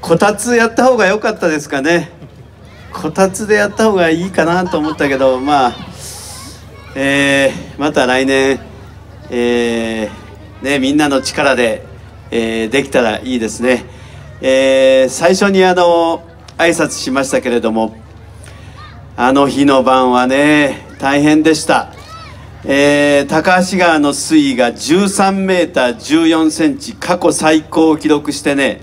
こたつやった方が良かったですかね。こたつでやった方がいいかなと思ったけど、まあ、また来年、みんなの力で、できたらいいですね。最初に挨拶しましたけれども、あの日の晩はね大変でした。高橋川の水位が13メーター14センチ、過去最高を記録してね、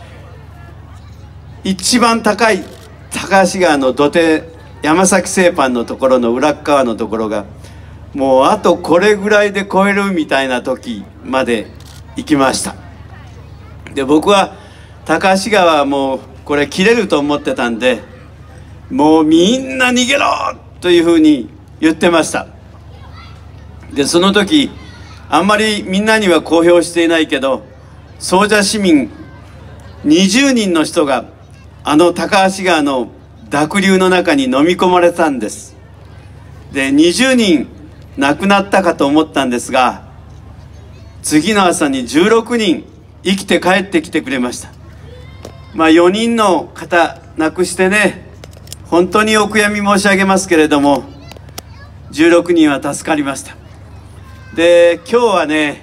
一番高い高橋川の土手、山崎製パンのところの裏側のところがもうあとこれぐらいで超えるみたいな時まで行きました。で、僕は高橋川はもうこれ切れると思ってたんで、もうみんな逃げろというふうに言ってました。で、その時あんまりみんなには公表していないけど、総社市民20人の人があの高橋川の濁流の中に飲み込まれたんです。で、20人亡くなったかと思ったんですが、次の朝に16人生きて帰ってきてくれました。まあ4人の方亡くしてね、本当にお悔やみ申し上げますけれども、16人は助かりました。で、今日はね、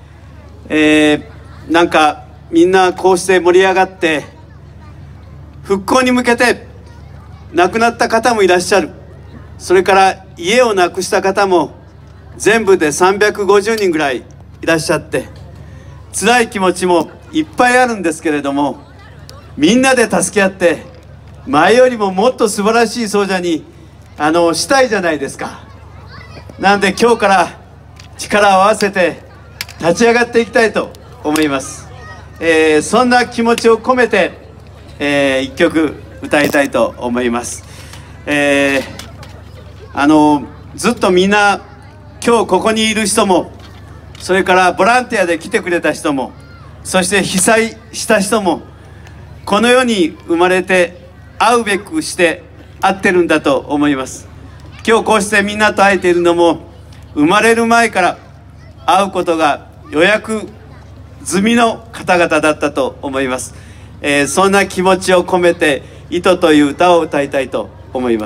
なんかみんなこうして盛り上がって復興に向けて亡くなった方もいらっしゃる、それから家をなくした方も全部で350人ぐらいいらっしゃって、辛い気持ちもいっぱいあるんですけれども、みんなで助け合って前よりももっと素晴らしい総社にしたいじゃないですか。なので今日から力を合わせて立ち上がっていきたいと思います。そんな気持ちを込めて、一曲歌いたいと思います。ずっとみんな今日ここにいる人も、それからボランティアで来てくれた人も、そして被災した人も、この世に生まれて会うべくして会ってるんだと思います。今日こうしてみんなと会えているのも、生まれる前から会うことが予約済みの方々だったと思います。そんな気持ちを込めて「糸」という歌を歌いたいと思います。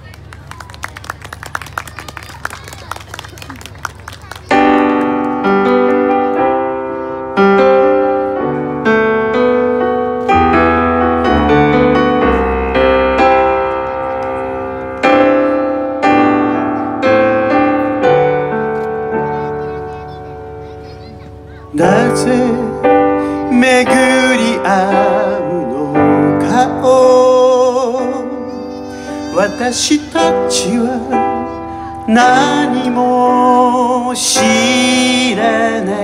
なぜ巡り合うのかを、私たちは何も知らない。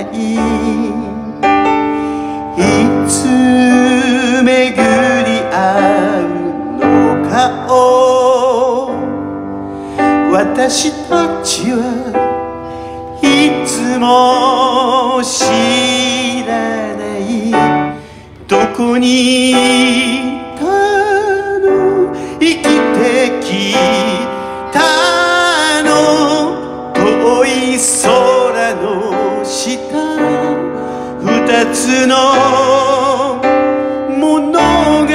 いつ巡り合うのかを、私たちはいつも知らない。どこにいたの、生きてきたの、遠い空の下、二つの物語、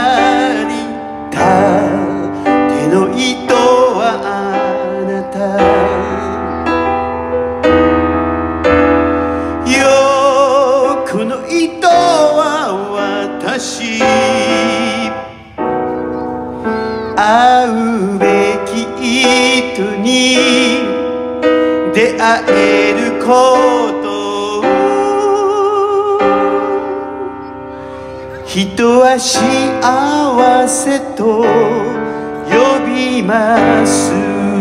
手の糸はあなた。この糸は私、会うべき人に出会えることを、人は幸せと呼びます。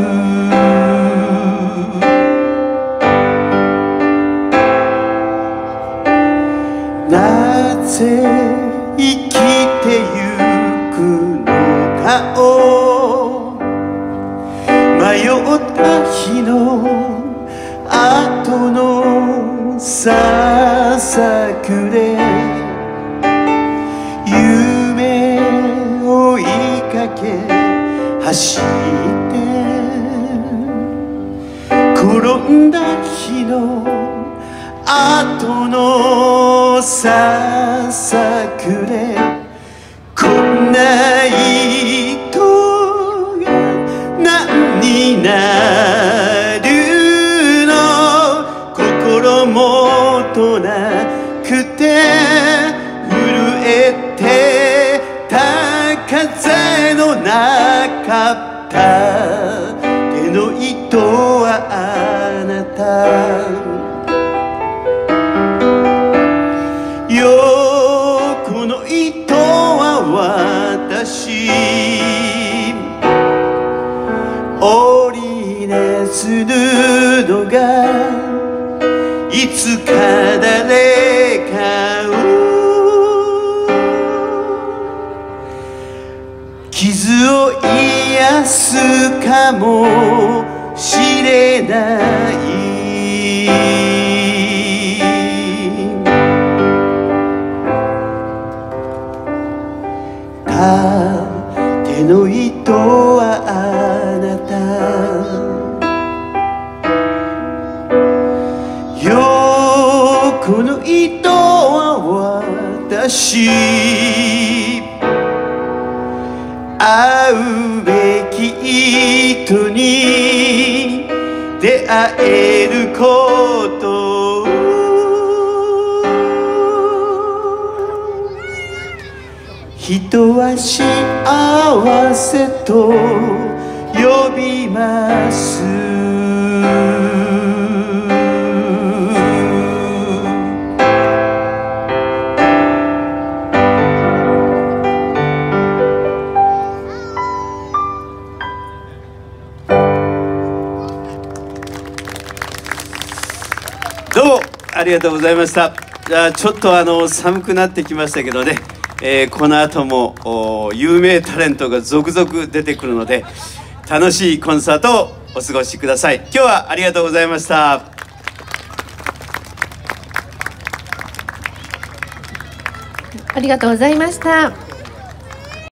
なぜ生きてゆくのかを、迷った日の後のささくれ、夢追いかけ走って転んだ日の後のささくれこんな人が何になるの心もとなくて震えてた風の中手の糸はあなた横の糸は私織りなす布がいつか誰かを傷を癒すかもしれない手の糸はあなた横の糸は私会うべき人に出会えることを人は幸せと呼びますどうもありがとうございました。じゃあちょっと寒くなってきましたけどね、この後も有名タレントが続々出てくるので楽しいコンサートをお過ごしください。今日はありがとうございました。 ありがとうございました。